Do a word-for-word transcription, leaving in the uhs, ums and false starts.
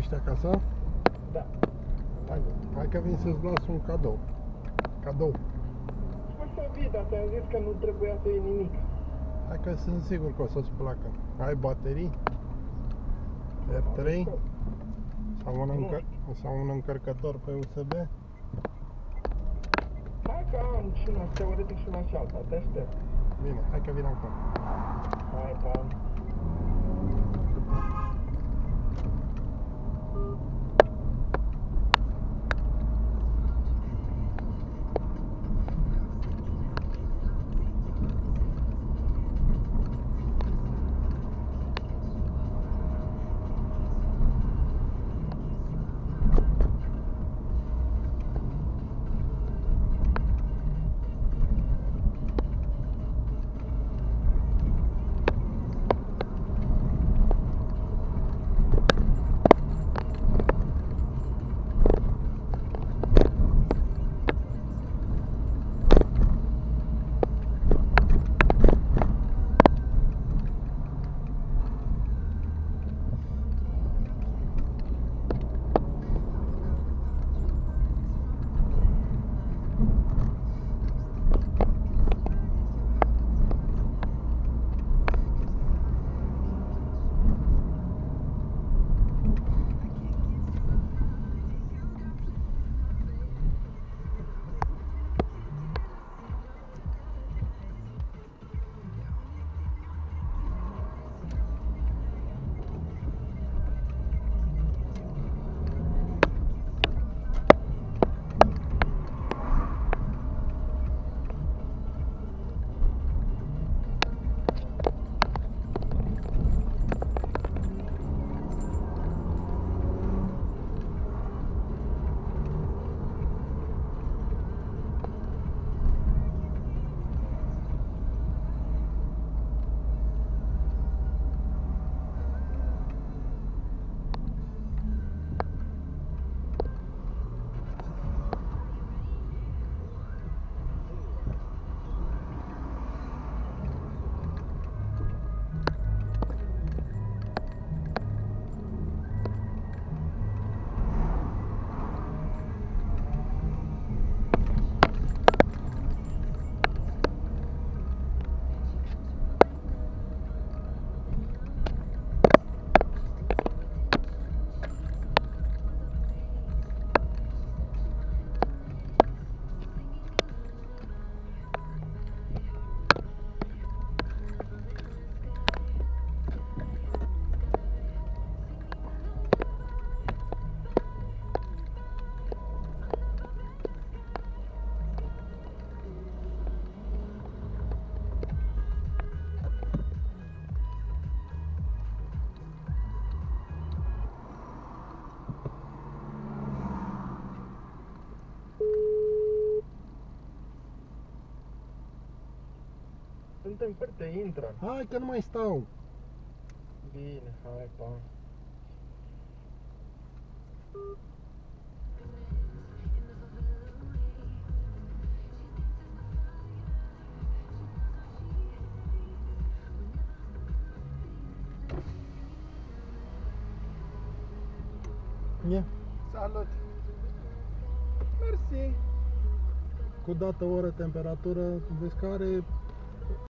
ești acasă? Da. Hai, hai că vin să-ți las un cadou. Cadou. Hai să vii, dar ți-am zis că nu trebuia să iei nimic. Hai că sunt sigur că o să-ți placă. Ai baterii? R trei? Sau un, încă... sau un încărcător pe U S B? Hai că am și una teoretic și una și alta, te aștept. Bine, hai că vin acum. Hai, pa. Suntem foarte intră. Hai că nu mai stau. Bine, hai, pa. Ia. Salut. Mersi. Cu dată, oră, temperatură, vezi că are